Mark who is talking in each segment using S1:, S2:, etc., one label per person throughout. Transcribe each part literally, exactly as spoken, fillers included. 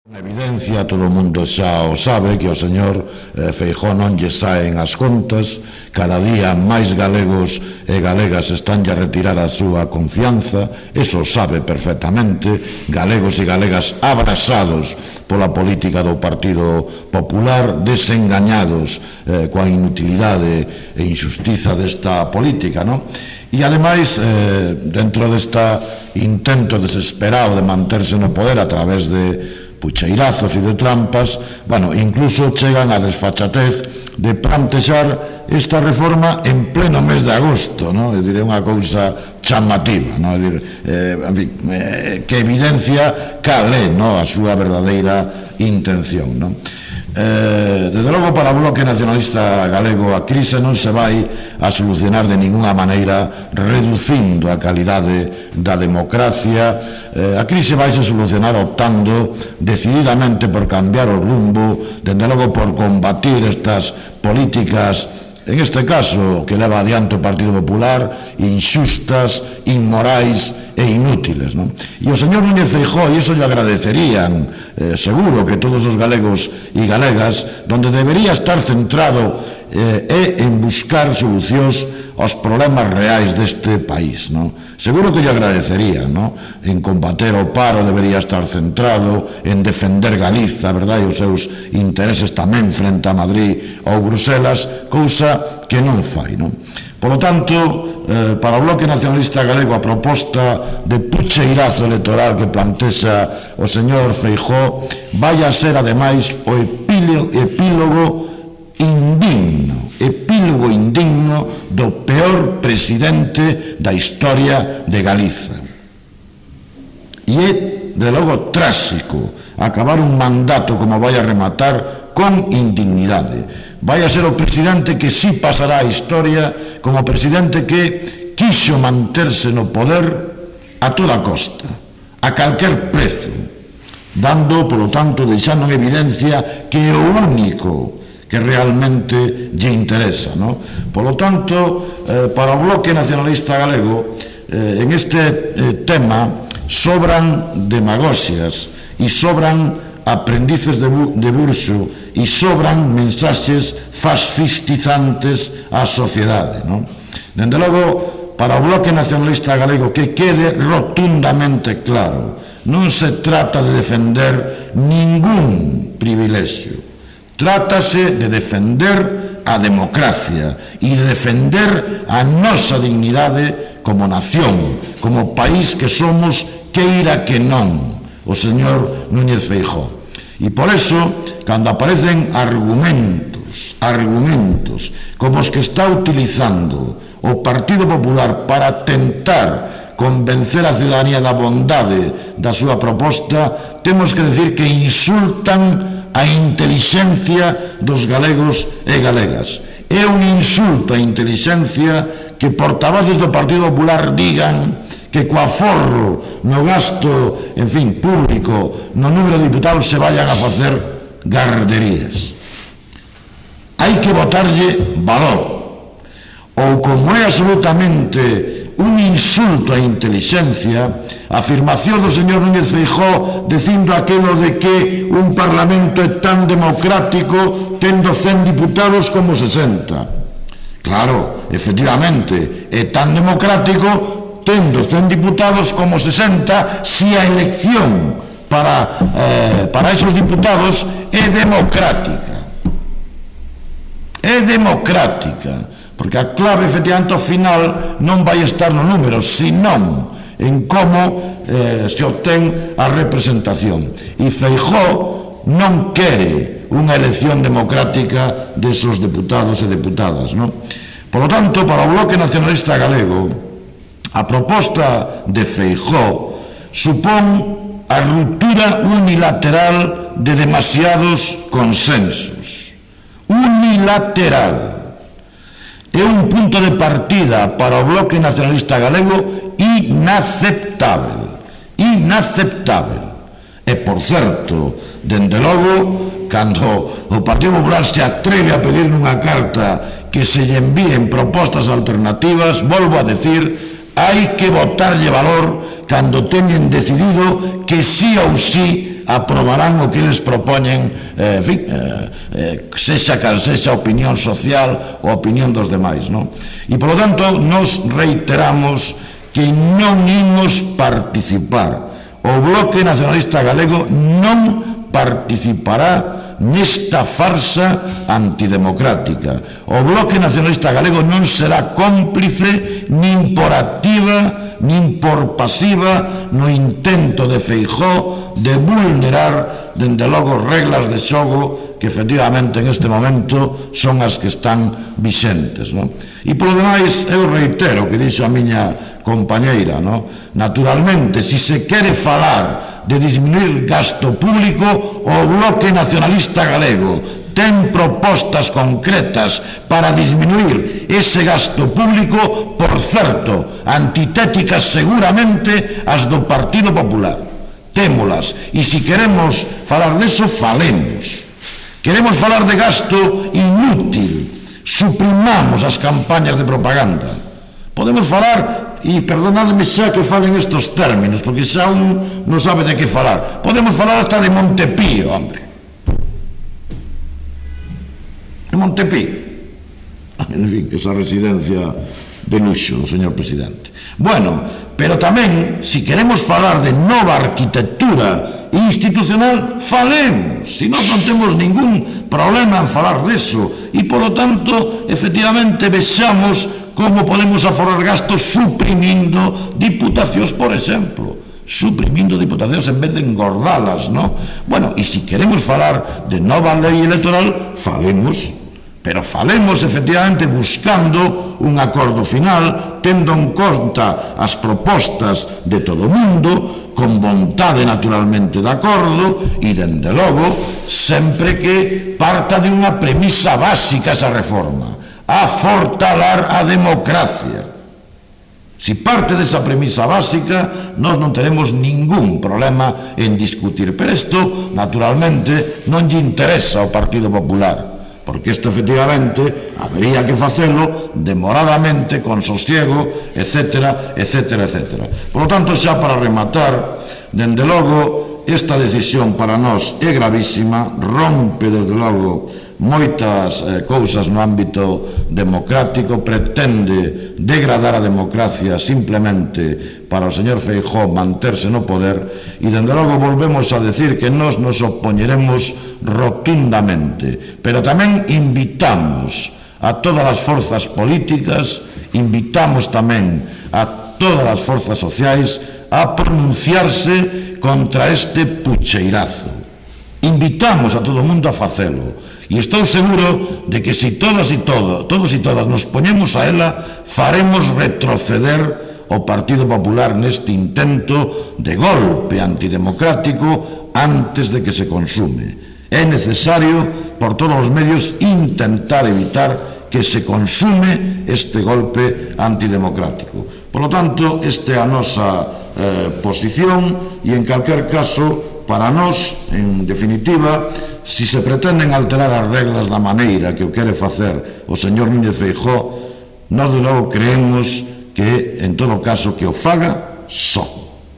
S1: En evidencia, todo o mundo xa o sabe que o señor eh, Feijóo non lle saen as contas, cada día máis galegos e galegas están a retirar a súa confianza, eso sabe perfectamente, galegos e galegas abrasados pola política do Partido Popular, desengañados eh, coa inutilidade e injustiza desta política, non? E, ademais, eh, dentro desta intento desesperado de manterse no poder a través de pucheirazos e de trampas, bueno, incluso chegan a desfachatez de plantexar esta reforma en pleno mes de agosto, non? É dicir, é unha cousa chamativa, non? É dicir, eh, en fin, eh, que evidencia cal é, non? A súa verdadeira intención, non? Eh, desde logo, para o Bloque Nacionalista Galego, a crise non se vai a solucionar de ninguna maneira reducindo a calidade da democracia. Eh, a crise vai se solucionar optando decididamente por cambiar o rumbo, desde logo por combatir estas políticas, en este caso que leva adiante o Partido Popular, inxustas, inmorais e inútiles, non? E o señor Núñez Feijóo, e iso lle agradecerían eh, seguro que todos os galegos e galegas, donde debería estar centrado eh, é en buscar solucións aos problemas reais deste país, non? Seguro que lle agradecerían, non? En combater o paro debería estar centrado, en defender Galiza, verdade, e os seus intereses tamén frente a Madrid ou Bruselas, cousa que non fai, non? Por lo tanto, eh, para o Bloque Nacionalista Galego, a proposta de pucheirazo electoral que plantexa o señor Feijóo vai a ser, ademais, o epílogo indigno, epílogo indigno do peor presidente da historia de Galiza. E é, de logo, tráxico acabar un mandato como vai a rematar con indignidade. Vai a ser o presidente que sí pasará a historia como presidente que quixo manterse no poder a toda costa, a calquer prezo, dando, polo tanto, deixando en evidencia que é o único que realmente lle interesa, non? Polo tanto, eh, para o Bloque Nacionalista Galego, eh, en este eh, tema sobran demagoxias e sobran aprendices de, bu de burxo e sobran mensaxes fascistizantes á sociedade, non? Dende logo, para o Bloque Nacionalista Galego, que quede rotundamente claro, non se trata de defender ningún privilexio. Trátase de defender a democracia e de defender a nosa dignidade como nación, como país que somos, queira que non, o señor Núñez Feijóo. E por eso, cando aparecen argumentos, argumentos como os que está utilizando o Partido Popular para tentar convencer a ciudadanía da bondade da súa proposta, temos que decir que insultan a intelixencia dos galegos e galegas. É un insulto a intelixencia que portavoces do Partido Popular digan que co aforro no gasto, en fin, público, no número de diputados se vayan a facer garderías. Hai que botarlle valor. Ou, como é absolutamente un insulto á intelixencia, a afirmación do señor Núñez Feijóo dicindo aquilo de que un parlamento é tan democrático tendo cen diputados como sesenta. Claro, efectivamente, é tan democrático tendo cen diputados como sesenta se a elección para, eh, para esos diputados é democrática. É democrática. Porque a clave, efectivamente, ao final non vai estar no número, senón en como eh, se obtén a representación. E Feijóo non quere unha elección democrática desos deputados e deputadas, non? Por lo tanto, para o Bloque Nacionalista Galego, a proposta de Feijóo supón a ruptura unilateral de demasiados consensos. Unilateral. É un punto de partida para o Bloque Nacionalista Galego inaceptável, inaceptável. E, por certo, dende logo, cando o Partido Popular se atreve a pedir nunha carta que se lle envíen propostas alternativas, volvo a decir, hai que botarlle valor cando teñen decidido que sí ou sí aprobarán o que eles propoñen, eh, en fin, eh, eh, sexa cal sexa a opinión social ou a opinión dos demais, non? E, polo tanto, nos reiteramos que non imos participar. O Bloque Nacionalista Galego non participará nesta farsa antidemocrática. O Bloque Nacionalista Galego non será cómplice nin por activa nin por pasiva no intento de Feijóo de vulnerar, dende logo, reglas de xogo que efectivamente en este momento son as que están vixentes, non? E polo demais, eu reitero o que dixo a miña compañeira, non? Naturalmente, se se quere falar de disminuir gasto público, o Bloque Nacionalista Galego ten propostas concretas para disminuir ese gasto público, por certo, antitéticas seguramente ás do Partido Popular. Témolas, e se queremos falar deso, falemos. Queremos falar de gasto inútil, suprimamos as campañas de propaganda. Podemos falar, e perdonadme xa que falen estes términos, porque xa un non sabe de que falar, podemos falar hasta de Montepío, hombre. De Montepío. En fin, esa residencia de luxo do señor presidente. Bueno, pero tamén, se queremos falar de nova arquitectura institucional, falemos, se non non temos ningún problema en falar deso, e, polo tanto, efectivamente, vexamos como podemos aforrar gastos suprimindo diputacións, por exemplo, suprimindo diputacións en vez de engordalas, non? Bueno, e se queremos falar de nova lei electoral, falemos, pero falemos efectivamente buscando un acordo final, tendo en conta as propostas de todo o mundo, con vontade naturalmente de acordo, e, dende logo, sempre que parta de unha premisa básica esa reforma: a fortalar a democracia. Se parte desa premisa básica, nós non teremos ningún problema en discutir. Pero isto, naturalmente, non lle interesa ao Partido Popular, porque isto, efectivamente, habería que facelo demoradamente, con sosiego, etcétera, etcétera, etcétera. Por lo tanto, xa para rematar, dende logo, esta decisión para nós é gravísima, rompe, desde logo, moitas eh, cousas no ámbito democrático, pretende degradar a democracia simplemente para o señor Feijóo manterse no poder, e dende logo volvemos a decir que nós nos opoñeremos rotundamente, pero tamén invitamos a todas as forzas políticas, invitamos tamén a todas as forzas sociais a pronunciarse contra este pucheirazo. Invitamos a todo o mundo a facelo. E estou seguro de que se todas e todo, todos e todas nos poñemos a ela, faremos retroceder o Partido Popular neste intento de golpe antidemocrático antes de que se consume. É necesario, por todos os medios, intentar evitar que se consume este golpe antidemocrático. Por lo tanto, esta é a nosa eh, posición, e en calquer caso, para nós, en definitiva, se se pretenden alterar as reglas da maneira que o quere facer o señor Núñez Feijóo, nós de logo creemos que, en todo caso, que o faga só.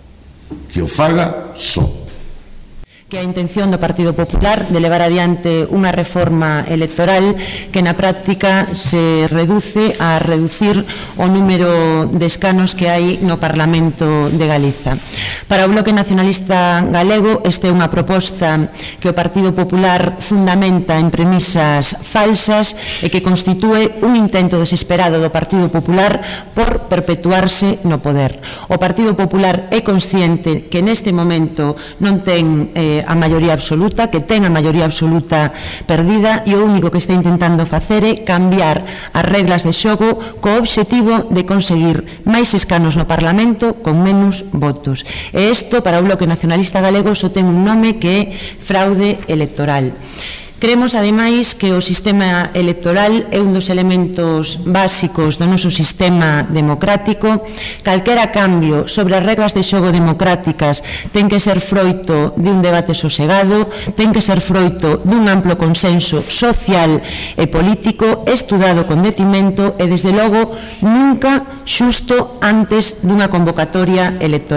S1: Que o faga só.
S2: Que a intención do Partido Popular de levar adiante unha reforma electoral que na práctica se reduce a reducir o número de escanos que hai no Parlamento de Galiza. Para o Bloque Nacionalista Galego, esta é unha proposta que o Partido Popular fundamenta en premisas falsas e que constitúe un intento desesperado do Partido Popular por perpetuarse no poder. O Partido Popular é consciente que neste momento non ten eh, a maioría absoluta, que ten a maioría absoluta perdida, e o único que está intentando facer é cambiar as reglas de xogo co obxectivo de conseguir máis escanos no Parlamento con menos votos. E isto, para o Bloque Nacionalista Galego, só ten un nome que é fraude electoral. Creemos, ademais, que o sistema electoral é un dos elementos básicos do noso sistema democrático. Calquera cambio sobre as reglas de xogo democráticas ten que ser froito de un debate sosegado, ten que ser froito dun amplo consenso social e político, estudado con detimento e, desde logo, nunca xusto antes dunha convocatoria electoral.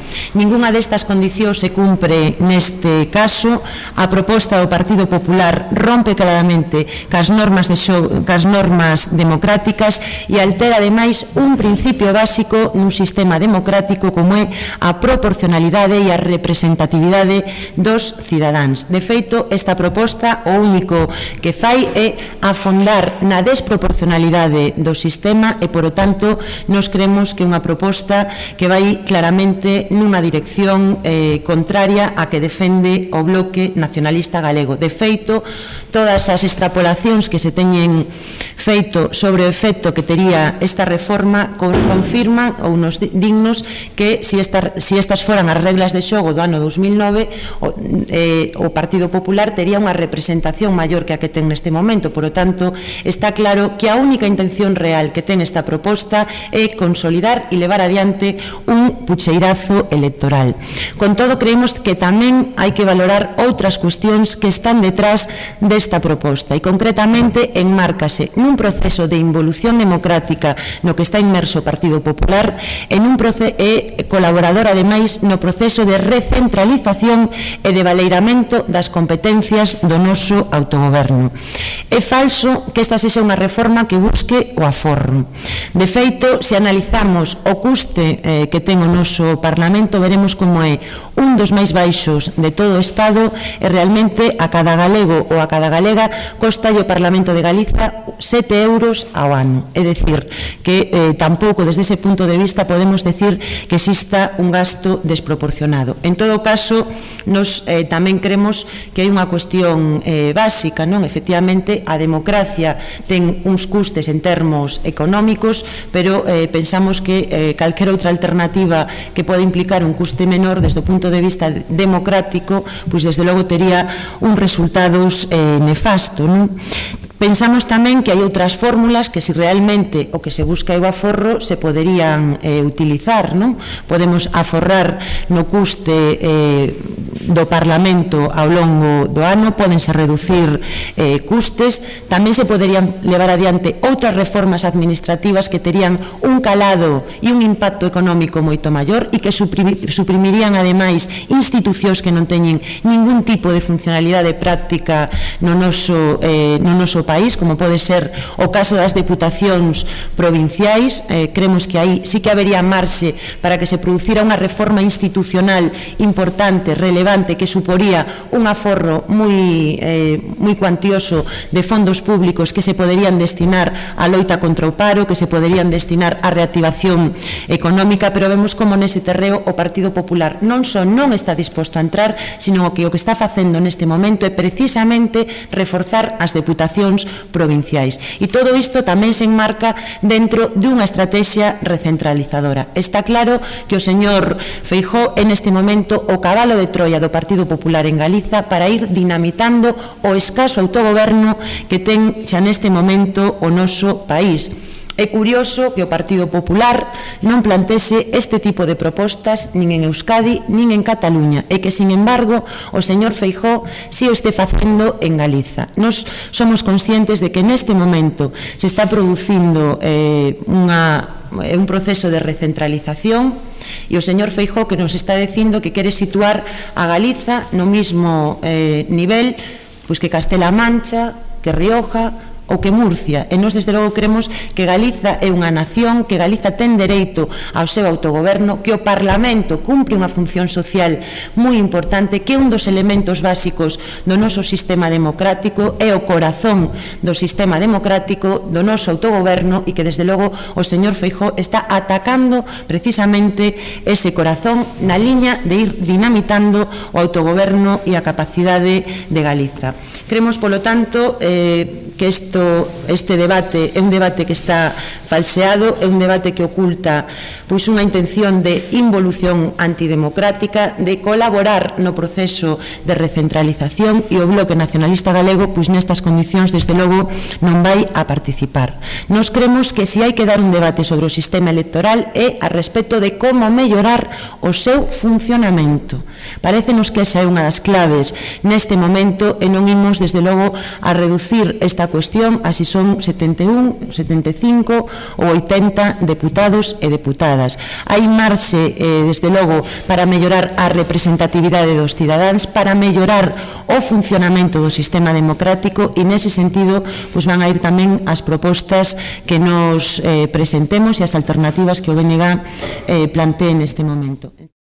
S2: Ningunha destas condicións se cumpre neste caso. A proposta do Partido Popular rompe claramente cas normas, de xo, cas normas democráticas e altera ademais un principio básico nun sistema democrático como é a proporcionalidade e a representatividade dos cidadáns. De feito, esta proposta o único que fai é afondar na desproporcionalidade do sistema e, por tanto, nos creemos que é unha proposta que vai claramente nunha dirección eh, contraria a que defende o Bloque Nacionalista Galego. De feito, todas as extrapolacións que se teñen feito sobre o efecto que tería esta reforma confirman ou nos dignos que si, esta, si estas foran as reglas de xogo do ano dos mil nove, o, eh, o Partido Popular tería unha representación maior que a que ten neste momento. Por lo tanto, está claro que a única intención real que ten esta proposta é consolidar e levar adiante un pucheirazo electoral. Con todo, creemos que tamén hai que valorar outras cuestións que están detrás desta proposta e, concretamente, enmárcase nun proceso de involución democrática no que está inmerso o Partido Popular e nun proceso e colaborador, ademais, no proceso de recentralización e de valeiramento das competencias do noso autogoberno. É falso que esta sexa unha reforma que busque o aforro. De feito, se analizamos o custe eh, que ten o noso Parlamento, veremos como é un dos máis baixos de todo o Estado e realmente a cada galego ou a cada galega costa o Parlamento de Galiza sete euros ao ano. É dicir, que eh, tampouco desde ese punto de vista podemos decir que exista un gasto desproporcionado. En todo caso, nos eh, tamén creemos que hai unha cuestión eh, básica, non? Efectivamente, a democracia ten uns custes en termos económicos, pero eh, pensamos que eh, calquera outra alternativa que pode implicar un custe menor desde o punto de vista democrático, pois desde logo tería uns resultados eh, nefasto, non? Pensamos tamén que hai outras fórmulas que, se realmente o que se busca é o aforro, se poderían eh, utilizar, non? Podemos aforrar no custe eh, do Parlamento ao longo do ano, pódense reducir eh, custes, tamén se poderían levar adiante outras reformas administrativas que terían un calado e un impacto económico moito maior e que suprimirían, ademais, institucións que non teñen ningún tipo de funcionalidade práctica no noso, eh, no noso país, como pode ser o caso das deputacións provinciais. Eh, creemos que aí sí que habería marxe para que se producira unha reforma institucional importante, relevante, que suporía un aforro moi, eh, moi cuantioso de fondos públicos que se poderían destinar á loita contra o paro, que se poderían destinar á reactivación económica, pero vemos como nese terreo o Partido Popular non só non está disposto a entrar, sino que o que está facendo neste momento é precisamente reforzar as deputacións provinciais. E todo isto tamén se enmarca dentro dunha estrategia recentralizadora. Está claro que o señor Feijóo é neste momento o cabalo de Troia do Partido Popular en Galiza para ir dinamitando o escaso autogoberno que ten xa neste momento o noso país. É curioso que o Partido Popular non plantese este tipo de propostas nin en Euskadi nin en Cataluña e que, sin embargo, o señor Feijóo si o este facendo en Galiza. Nos somos conscientes de que neste momento se está producindo eh, unha é un proceso de recentralización e o señor Feijóo que nos está dicindo que quere situar a Galiza no mismo eh, nivel pois que Castela-A Mancha, que Rioja ou que Murcia, e nós desde logo creemos que Galiza é unha nación, que Galiza ten dereito ao seu autogoberno, que o Parlamento cumpre unha función social moi importante, que é un dos elementos básicos do noso sistema democrático, é o corazón do sistema democrático, do noso autogoberno, e que desde logo o señor Feijóo está atacando precisamente ese corazón na liña de ir dinamitando o autogoberno e a capacidade de Galiza. Creemos, polo tanto, eh, que isto, este debate é un debate que está falseado, é un debate que oculta pois unha intención de involución antidemocrática, de colaborar no proceso de recentralización, e o Bloque Nacionalista Galego pois nestas condicións desde logo non vai a participar. Nos creemos que se hai que dar un debate sobre o sistema electoral é a respecto de como mellorar o seu funcionamento. Parécenos que esa é unha das claves neste momento e non imos desde logo a reducir esta cuestión cuestión a si son setenta e un, setenta e cinco ou oitenta deputados e deputadas. Hai marxe, eh, desde logo, para mellorar a representatividade dos cidadáns, para mellorar o funcionamento do sistema democrático, e nese sentido pues, van a ir tamén as propostas que nos eh, presentemos e as alternativas que o B N G eh, plantee neste momento.